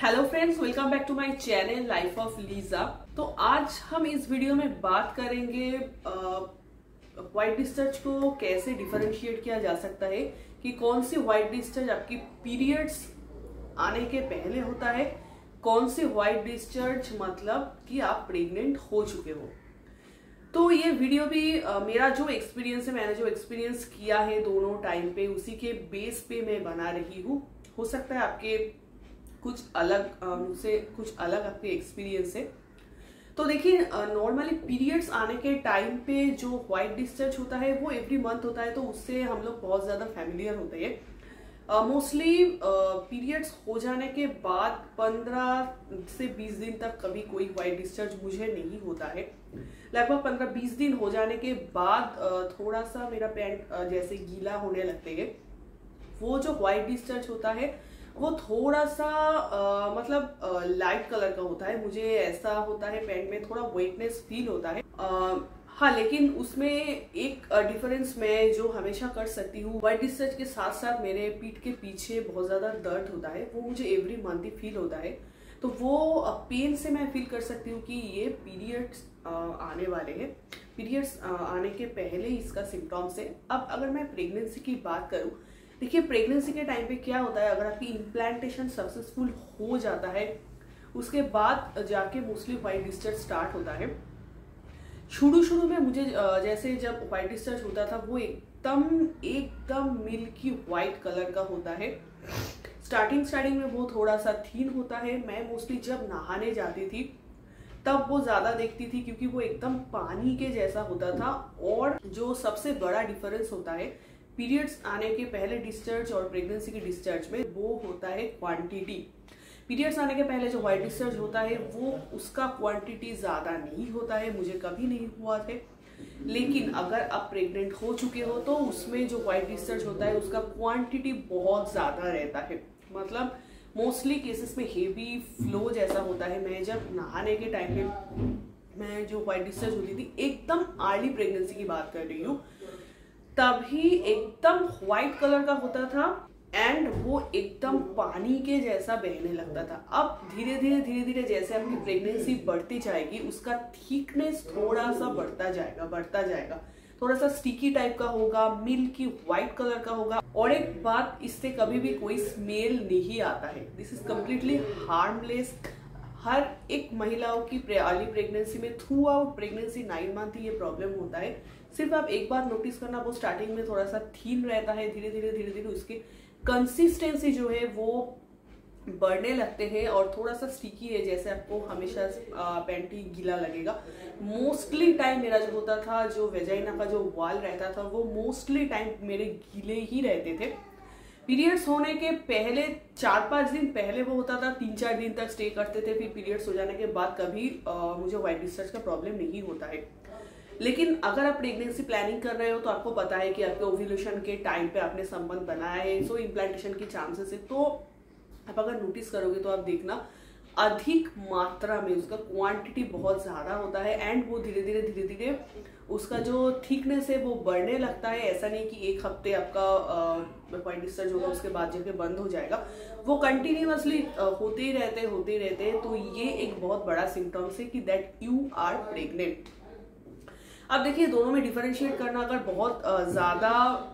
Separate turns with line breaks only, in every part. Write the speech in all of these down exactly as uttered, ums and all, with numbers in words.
Hello friends, welcome back to my channel life of Lisa. तो आज हम इस वीडियो में बात करेंगे व्हाइट डिस्चार्ज को कैसे डिफरेंशिएट किया जा सकता है कि कौन सी व्हाइट डिस्चार्ज आपकी पीरियड्स आने के पहले होता है, कौन सी व्हाइट डिस्चार्ज मतलब कि आप प्रेग्नेंट हो चुके हो। तो ये वीडियो भी आ, मेरा जो एक्सपीरियंस है, मैंने जो एक्सपीरियंस किया है दोनों टाइम पे, उसी के बेस पे मैं बना रही हूँ। हो सकता है आपके कुछ अलग मुझसे कुछ अलग आपके एक्सपीरियंस है। तो देखिए, नॉर्मली पीरियड्स आने के टाइम पे जो व्हाइट डिस्चार्ज होता है वो एवरी मंथ होता है, तो उससे हम लोग बहुत ज़्यादा फैमिलियर होते हैं। मोस्टली पीरियड्स हो जाने के बाद पंद्रह से बीस दिन तक कभी कोई व्हाइट डिस्चार्ज मुझे नहीं होता है। लगभग पंद्रह बीस दिन हो जाने के बाद uh, थोड़ा सा मेरा पैंट uh, जैसे गीला होने लगते हैं। वो जो व्हाइट डिस्चार्ज होता है वो थोड़ा सा आ, मतलब लाइट कलर का होता है। मुझे ऐसा होता है पैंट में थोड़ा वेटनेस फील होता है। आ, हाँ, लेकिन उसमें एक डिफरेंस मैं जो हमेशा कर सकती हूँ, व्हाइट डिस्चार्ज के साथ साथ मेरे पीठ के पीछे बहुत ज्यादा दर्द होता है, वो मुझे एवरी मंथ ही फील होता है। तो वो पेन से मैं फील कर सकती हूँ कि ये पीरियड्स आने वाले हैं, पीरियड्स आने के पहले इसका सिम्टम्स है। अब अगर मैं प्रेगनेंसी की बात करूँ, देखिए प्रेगनेंसी के टाइम पे क्या होता है, अगर आपकी इम्प्लांटेशन सक्सेसफुल हो जाता है उसके बाद जाके मोस्टली व्हाइट डिस्चार्ज स्टार्ट होता है। शुरू शुरू में मुझे जैसे जब व्हाइट डिस्चार्ज होता था वो एकदम एकदम मिल्की व्हाइट कलर का होता है। स्टार्टिंग स्टार्टिंग में वो थोड़ा सा थीन होता है। मैं मोस्टली जब नहाने जाती थी तब वो ज्यादा देखती थी क्योंकि वो एकदम पानी के जैसा होता था। और जो सबसे बड़ा डिफरेंस होता है पीरियड्स आने के पहले डिस्चार्ज और प्रेगनेंसी के डिस्चार्ज में, वो होता है क्वांटिटी। पीरियड्स आने के पहले जो व्हाइट डिस्चार्ज होता है वो उसका क्वांटिटी ज्यादा नहीं होता है, मुझे कभी नहीं हुआ है। लेकिन अगर आप प्रेग्नेंट हो चुके हो तो उसमें जो व्हाइट डिस्चार्ज होता है उसका क्वांटिटी बहुत ज्यादा रहता है। मतलब मोस्टली केसेस में हेवी फ्लो जैसा होता है। मैं जब नहाने के टाइम पे मैं जो व्हाइट डिस्चार्ज होती थी, एकदम अर्ली प्रेगनेंसी की बात कर रही हूँ, तभी एकदम व्हाइट कलर का होता था एंड वो एकदम पानी के जैसा बहने लगता था। अब धीरे धीरे धीरे धीरे जैसे आपकी प्रेगनेंसी बढ़ती जाएगी उसका थिकनेस थोड़ा सा बढ़ता जाएगा बढ़ता जाएगा थोड़ा सा स्टिकी टाइप का होगा, मिल्की व्हाइट कलर का होगा। और एक बात, इससे कभी भी कोई स्मेल नहीं आता है। This is completely harmless. हर एक महिलाओं की अर्ली प्रेगनेंसी में throughout pregnancy nine month ही ये प्रॉब्लम होता है। सिर्फ आप एक बार नोटिस करना, वो स्टार्टिंग में थोड़ा सा थीन रहता है, धीरे धीरे धीरे धीरे उसकी कंसिस्टेंसी जो है वो बढ़ने लगते हैं और थोड़ा सा स्टिकी है, जैसे आपको हमेशा पैंटी गीला लगेगा। मोस्टली टाइम मेरा जो होता था, जो वेजाइना का जो वॉल रहता था वो मोस्टली टाइम मेरे गीले ही रहते थे। पीरियड्स होने के पहले चार पांच दिन पहले वो होता था, तीन चार दिन तक स्टे करते थे। फिर पीरियड्स हो जाने के बाद कभी आ, मुझे व्हाइट डिस्चार्ज का प्रॉब्लम नहीं होता है। लेकिन अगर आप प्रेगनेंसी प्लानिंग कर रहे हो तो आपको पता है कि आपके ओव्यूलेशन के टाइम पे आपने संबंध बनाया है, सो इम्प्लांटेशन की चांसेस है। तो आप अगर नोटिस करोगे तो आप देखना अधिक मात्रा में उसका क्वांटिटी बहुत ज्यादा होता है एंड वो धीरे धीरे धीरे धीरे उसका जो थिकनेस है वो बढ़ने लगता है। ऐसा नहीं कि एक हफ्ते आपका व्हाइट डिस्चार्ज होगा उसके बाद जाके बंद हो जाएगा, वो कंटिन्यूअसली होते ही रहते होते ही रहते हैं। तो ये एक बहुत बड़ा सिम्टम्स है कि दैट यू आर प्रेग्नेंट। अब देखिए, दोनों में डिफरेंशिएट करना अगर बहुत ज्यादा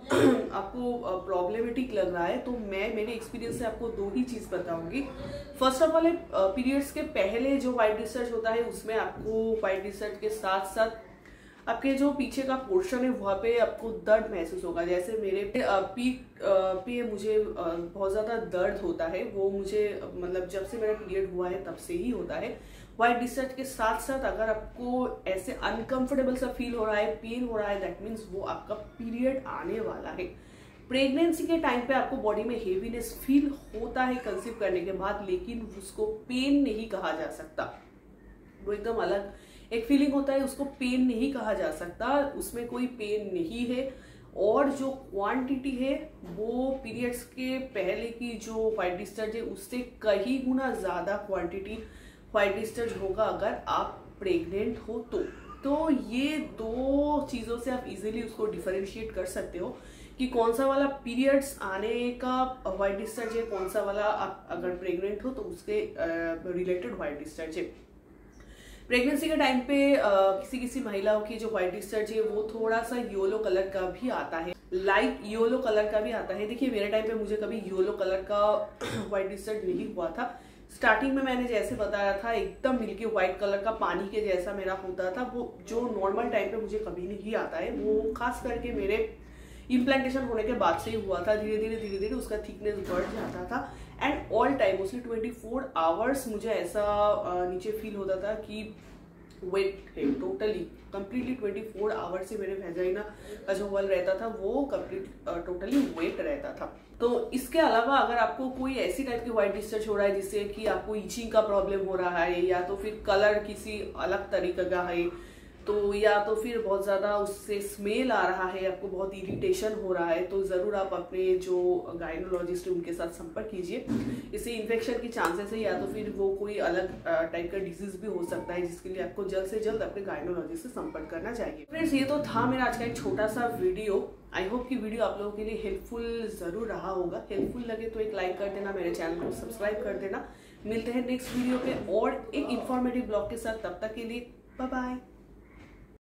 आपको प्रॉब्लमेटिक लग रहा है तो मैं मेरे एक्सपीरियंस से आपको दो ही चीज बताऊंगी। फर्स्ट ऑफ ऑल, पीरियड्स के पहले जो व्हाइट डिस्चार्ज होता है उसमें आपको व्हाइट डिस्चार्ज के साथ साथ आपके जो पीछे का पोर्शन है वहाँ पे आपको दर्द महसूस होगा। जैसे मेरे पीठ पे मुझे बहुत ज्यादा दर्द होता है, वो मुझे मतलब जब से मेरा पीरियड हुआ है तब से ही होता है। व्हाइट डिस्चार्ज के साथ साथ अगर आपको ऐसे अनकंफर्टेबल सा फील हो रहा है, पेन हो रहा है, दैट मीन्स वो आपका पीरियड आने वाला है। प्रेगनेंसी के टाइम पे आपको बॉडी में हेवीनेस फील होता है कंसीव करने के बाद, लेकिन उसको पेन नहीं कहा जा सकता। वो एकदम अलग एक फीलिंग होता है, उसको पेन नहीं कहा जा सकता, उसमें कोई पेन नहीं है। और जो क्वांटिटी है वो पीरियड्स के पहले की जो व्हाइट डिस्चार्ज है उससे कई गुना ज्यादा क्वांटिटी व्हाइट डिस्चार्ज होगा अगर आप प्रेग्नेंट हो तो। तो ये दो चीजों से आप इजीली उसको डिफरेंशिएट कर सकते हो कि कौन सा वाला पीरियड्स आने का व्हाइट डिस्चार्ज है, कौन सा वाला आप अगर प्रेग्नेंट हो तो उसके रिलेटेड व्हाइट डिस्चार्ज है। प्रेगनेंसी के टाइम पे आ, किसी किसी महिलाओं की जो व्हाइट डिस्चार्ज है वो थोड़ा सा येलो कलर का भी आता है, लाइट येलो कलर का भी आता है। देखिए मेरे टाइम पे मुझे कभी येलो कलर का व्हाइट डिस्चार्ज नहीं हुआ था। स्टार्टिंग में मैंने जैसे बताया था एकदम मिल्की व्हाइट कलर का पानी के जैसा मेरा होता था, वो जो नॉर्मल टाइम पे मुझे कभी नहीं आता है। वो खास करके मेरे इम्प्लांटेशन होने के बाद से ही हुआ था। धीरे धीरे धीरे धीरे उसका थिकनेस बढ़ जाता था and all time mostly twenty four hours मुझे ऐसा नीचे फील होता था कि वेट है totally completely twenty four hours से मेरे वेजाइना का जो वॉल रहता था वो कंप्लीट टोटली वेट रहता था। तो इसके अलावा अगर आपको कोई ऐसी टाइप की व्हाइट डिस्चार्ज हो रहा है जिससे कि आपको इचिंग का प्रॉब्लम हो रहा है, या तो फिर कलर किसी अलग तरीके का है, तो या तो फिर बहुत ज़्यादा उससे स्मेल आ रहा है, आपको बहुत इरिटेशन हो रहा है, तो ज़रूर आप अपने जो गायनोलॉजिस्ट है उनके साथ संपर्क कीजिए। इससे इन्फेक्शन की चांसेस है, या तो फिर वो कोई अलग टाइप का डिजीज भी हो सकता है, जिसके लिए आपको जल्द से जल्द अपने गायनोलॉजिस्ट से संपर्क करना चाहिए। फ्रेंड्स ये तो था मेरा आज का एक छोटा सा वीडियो। आई होप कि वीडियो आप लोगों के लिए हेल्पफुल जरूर रहा होगा। हेल्पफुल लगे तो एक लाइक कर देना, मेरे चैनल को सब्सक्राइब कर देना। मिलते हैं नेक्स्ट वीडियो पे और एक इन्फॉर्मेटिव ब्लॉग के साथ, तब तक के लिए बाय बाय।